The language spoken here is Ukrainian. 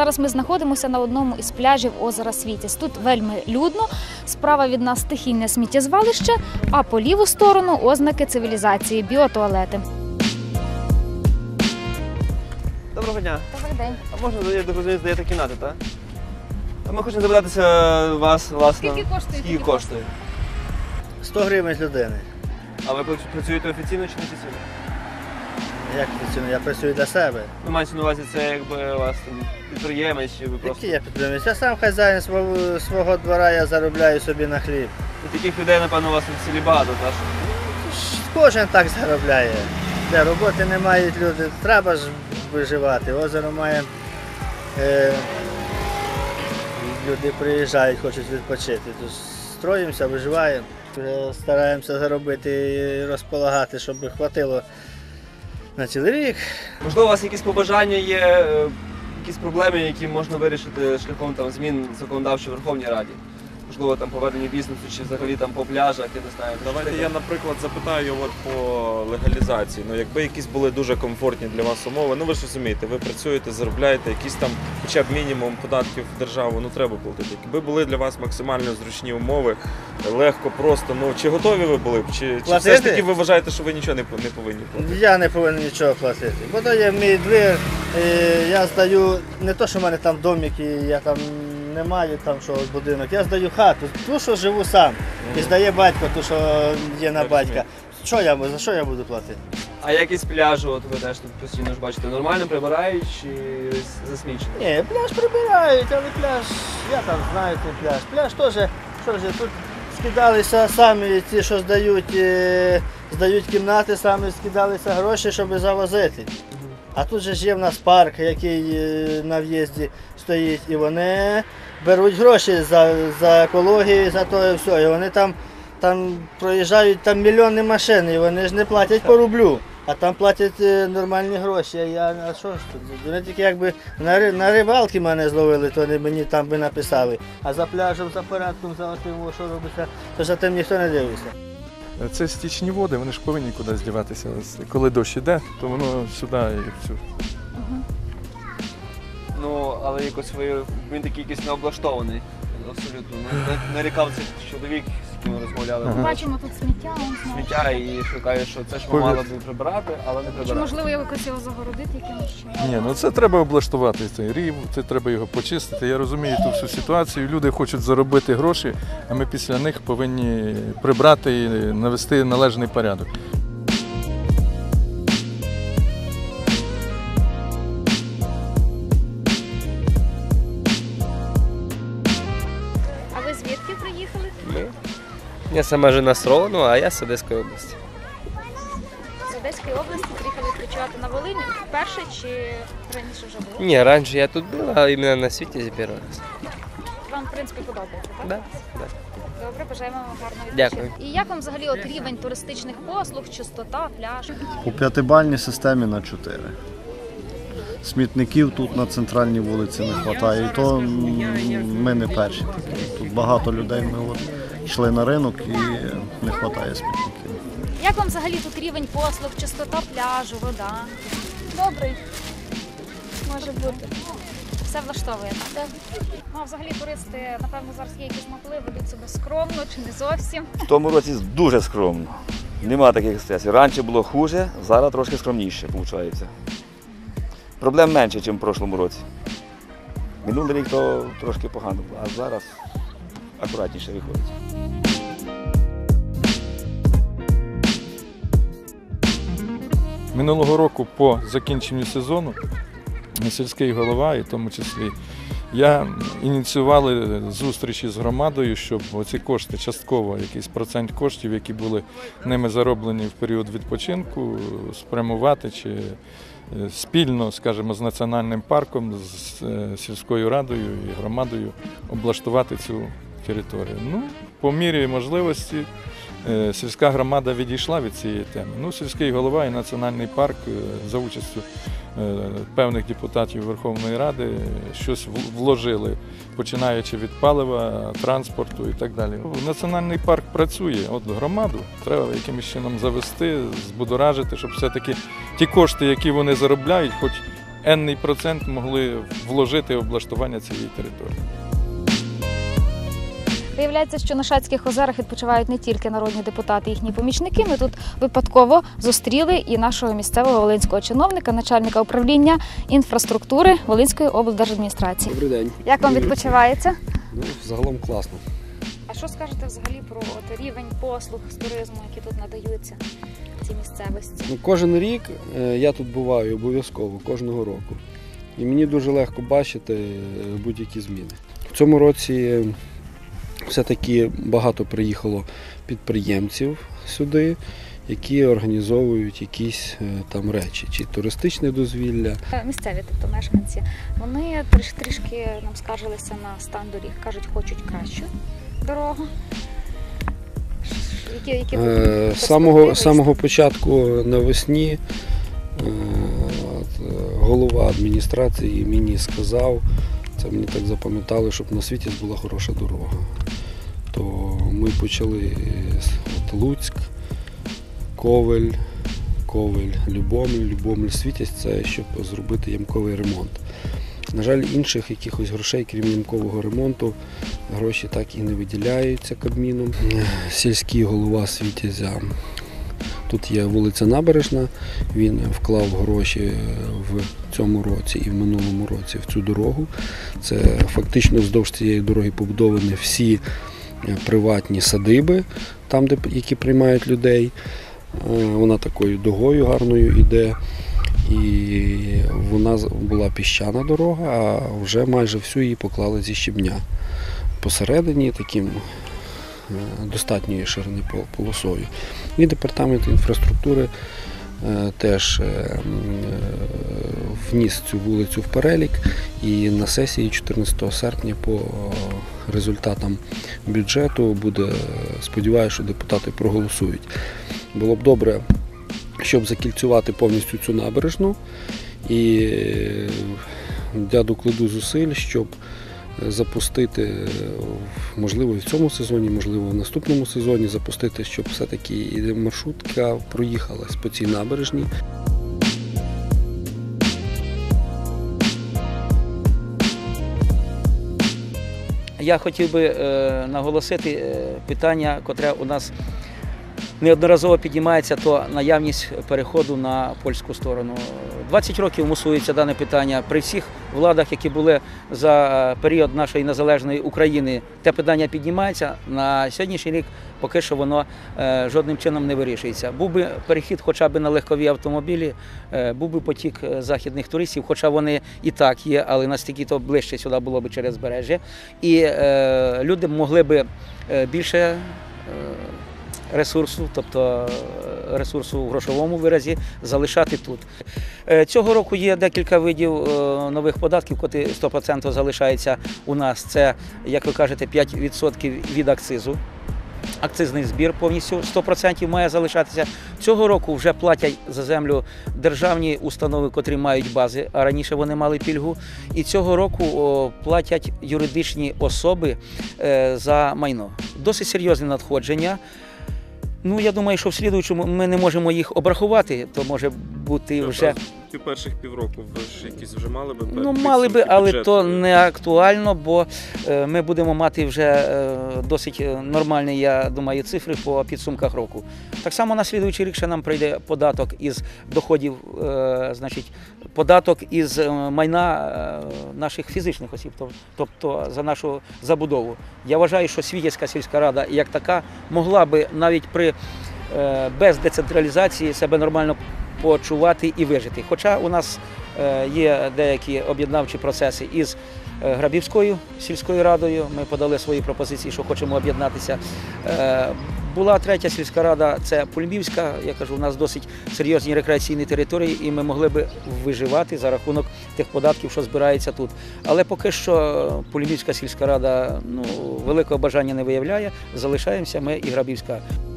Зараз ми знаходимося на одному із пляжів озера Світязь. Тут вельми людно, справа від нас стихійне сміттєзвалище, а по ліву сторону ознаки цивілізації – біотуалети. Доброго дня. Добрий день. А можна, я так розумію, здаєте кімнати, так? А ми хочемо запитатися вас, власне, скільки коштує? 100 гривень з людини. А ви працюєте офіційно чи не офіційно? Як офіційно? Я працюю для себе. Ну, мається на увазі, це якби у вас там підприємець, чи ви просто... Який я підприємець? Я сам хазяїн свого двора, я заробляю собі на хліб. І таких людей, напевно, у вас в селі багато, так? Кожен так заробляє. Де роботи не мають люди, треба ж виживати. Озеро має... Люди приїжджають, хочуть відпочити. Тож строїмося, виживаємо. Стараємося заробити і розполагати, щоб хватило на цілий рік. Можливо, у вас якісь побажання є, якісь проблеми, які можна вирішити шляхом там, змін законодавчої Верховній Раді? Можливо, там поведення бізнесу чи взагалі там по пляжах, я не знаю. Давайте я, наприклад, запитаю от по легалізації. Ну, якби якісь були дуже комфортні для вас умови, ну ви ж розумієте, ви працюєте, заробляєте, якісь там хоча б мінімум податків в державу, ну треба платити. Якби були для вас максимально зручні умови, легко, просто, ну чи готові ви були б? Чи все ж таки ви вважаєте, що ви нічого не повинні платити? Я не повинен нічого платити. Бо то є мій двір, я здаю, не то, що в мене там домик і я там не маю там що будинок, я здаю хату, ту, що живу сам. І здає батько, ту, що є на батька. За що я буду платити? А якість пляжу, от ви теж тут постійно ж бачите, нормально прибирають чи засмічено? Ні, пляж прибирають, але пляж, я там знаю цей пляж. Пляж теж, що ж, тут скидалися самі ті, що здають кімнати, самі скидалися гроші, щоб завозити. А тут же ж є в нас парк, який на в'їзді стоїть, і вони беруть гроші за екологію, за то і все. І вони там проїжджають там мільйонні машини, і вони ж не платять по рублю, а там платять нормальні гроші. А що ж тут? Вони тільки якби на рибалки мене зловили, то мені там би написали. А за пляжем, за порядком, за тим, що робиться, то за тим ніхто не дивиться. Це стічні води, вони ж повинні кудись діватися. Коли дощ іде, то воно сюди і всю. Ну, але якось він такий якийсь необлаштований, абсолютно. Нарікав цей чоловік, з ким ми розмовляли. Бачимо тут сміття. Сміття і шукає, що це ж ми мали б прибирати, але не Чи прибирати. можливо якось його загородити якимось чином? Ні, ну це треба облаштувати цей рів, це треба його почистити. Я розумію ту всю ситуацію. Люди хочуть заробити гроші, а ми після них повинні прибрати і навести належний порядок. А ви звідки приїхали? Я сама жена з Ровно, а я з Одеської області. З Одеської області приїхали відпочивати на Волині вперше чи раніше вже було? Ні, раніше я тут була, а іменно на Світязі перший раз. Вам, в принципі, подобається, так? Да. Добре, бажаємо вам гарного Дякую. відпочинку. І як вам взагалі от рівень туристичних послуг, чистота, пляж? У п'ятибальній системі на 4. Смітників тут на центральній вулиці не вистачає, і то ми не перші такі. Тут багато людей, ми йшли на ринок і не вистачає смітників. Як вам взагалі тут рівень послуг, чистота пляжу, вода? Добрий. Може бути. Все влаштовує, так? Ну, а взагалі туристи, напевно, зараз є якісь мотиви, ведуть себе скромно чи не зовсім? В тому році дуже скромно. Нема таких ексцесів. Раніше було хуже, зараз трошки скромніше виходить. Проблем менше, ніж в прошлому році. Минулий рік то трошки погано було, а зараз акуратніше виходить. Минулого року по закінченню сезону сільський голова, і в тому числі я ініціювали зустрічі з громадою, щоб оці кошти, частково якийсь процент коштів, які були ними зароблені в період відпочинку, спрямувати чи спільно, скажімо, з національним парком, з сільською радою і громадою облаштувати цю територію. Ну, по мірі можливості сільська громада відійшла від цієї теми. Ну, сільський голова і національний парк за участю певних депутатів Верховної Ради щось вложили, починаючи від палива, транспорту і так далі. Національний парк працює, от громаду треба якимось чином завести, збудоражити, щоб все-таки ті кошти, які вони заробляють, хоч енний процент могли вложити в облаштування цієї території. Виявляється, що на Шацьких озерах відпочивають не тільки народні депутати, їхні помічники. Ми тут випадково зустріли і нашого місцевого волинського чиновника, начальника управління інфраструктури Волинської облдержадміністрації. Добрий день. Як вам відпочивається? Ну, загалом класно. А що скажете взагалі про рівень послуг з туризму, які тут надаються в цій місцевості? Ну, кожен рік я тут буваю обов'язково, кожного року. І мені дуже легко бачити будь-які зміни. В цьому році все-таки багато приїхало підприємців сюди, які організовують якісь там речі, чи туристичне дозвілля. Місцеві, тобто мешканці, вони трішки нам скаржилися на стан доріг. Кажуть, хочуть кращу дорогу. З самого початку навесні голова адміністрації мені сказав, це мені так запам'ятали, щоб на світі була хороша дорога. То ми почали з Луцьк, Ковель, Любомль, Світязь, це щоб зробити ямковий ремонт. На жаль, інших якихось грошей, крім ямкового ремонту, гроші так і не виділяються Кабміном. Сільський голова Світязя, тут є вулиця Набережна, він вклав гроші в цьому році і в минулому році в цю дорогу. Це фактично вздовж цієї дороги побудовані всі приватні садиби, там, які приймають людей. Вона такою дугою гарною йде. І вона була піщана дорога, а вже майже всю її поклали зі щебня. Посередині таким достатньої ширини полосою. І департамент інфраструктури теж вніс цю вулицю в перелік, і на сесії 14 серпня по результатам бюджету буде, сподіваюся, що депутати проголосують. Було б добре, щоб закільцювати повністю цю набережну, і я докладу зусиль, щоб запустити, можливо, і в цьому сезоні, можливо, в наступному сезоні запустити, щоб все-таки маршрутка проїхалась по цій набережній. Я хотів би наголосити питання, котре у нас неодноразово піднімається, то наявність переходу на польську сторону. 20 років мусується дане питання. При всіх владах, які були за період нашої незалежної України, те питання піднімається. На сьогоднішній рік поки що воно жодним чином не вирішується. Був би перехід хоча б на легкові автомобілі, був би потік західних туристів, хоча вони і так є, але настільки то ближче сюди було б через Збережжя. І люди могли б більше ресурсу, тобто ресурсу в грошовому виразі, залишати тут. Цього року є декілька видів нових податків, які 100% залишаються у нас. Це, як ви кажете, 5% від акцизу. Акцизний збір повністю 100% має залишатися. Цього року вже платять за землю державні установи, котрі мають бази, а раніше вони мали пільгу. І цього року платять юридичні особи за майно. Досить серйозне надходження. Ну, я думаю, що в слідуючому ми не можемо їх обрахувати, то може бути вже... Ті перших півроку ви ж якісь вже мали би? Ну, мали би, але то не актуально, бо ми будемо мати вже досить нормальні, я думаю, цифри по підсумках року. Так само на слідуючий рік ще нам прийде податок із доходів, значить, податок із майна наших фізичних осіб, тобто за нашу забудову. Я вважаю, що Світязька сільська рада як така могла би навіть без децентралізації себе нормально почувати і вижити. Хоча у нас є деякі об'єднавчі процеси із Грабівською сільською радою, ми подали свої пропозиції, що хочемо об'єднатися. Була третя сільська рада, це Пульмівська, я кажу, у нас досить серйозні рекреаційні території, і ми могли б виживати за рахунок тих податків, що збираються тут. Але поки що Пульмівська сільська рада великого бажання не виявляє, залишаємося ми і Грабівська.